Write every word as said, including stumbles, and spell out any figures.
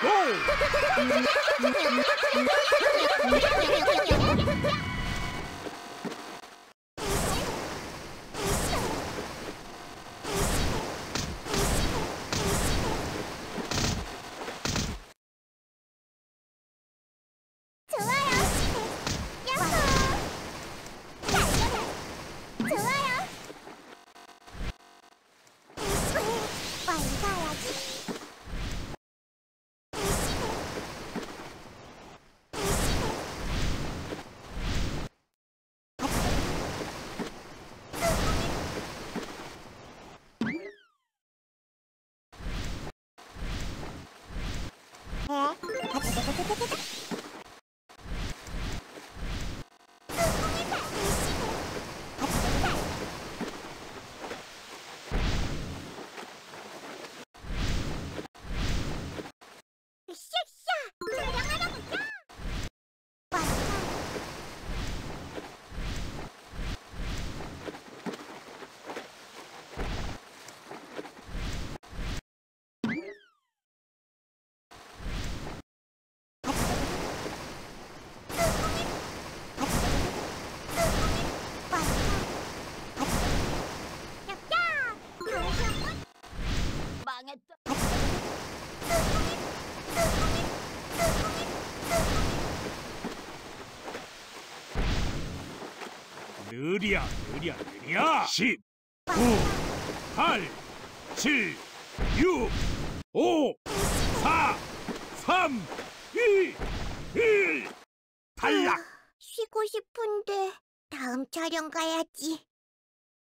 고! 망했다. 느리야, 느리야, 느리야. 십, 구, 팔, 칠, 육, 오, 사, 삼, 이, 일. 탈락. 쉬고 싶은데 다음 촬영 가야지.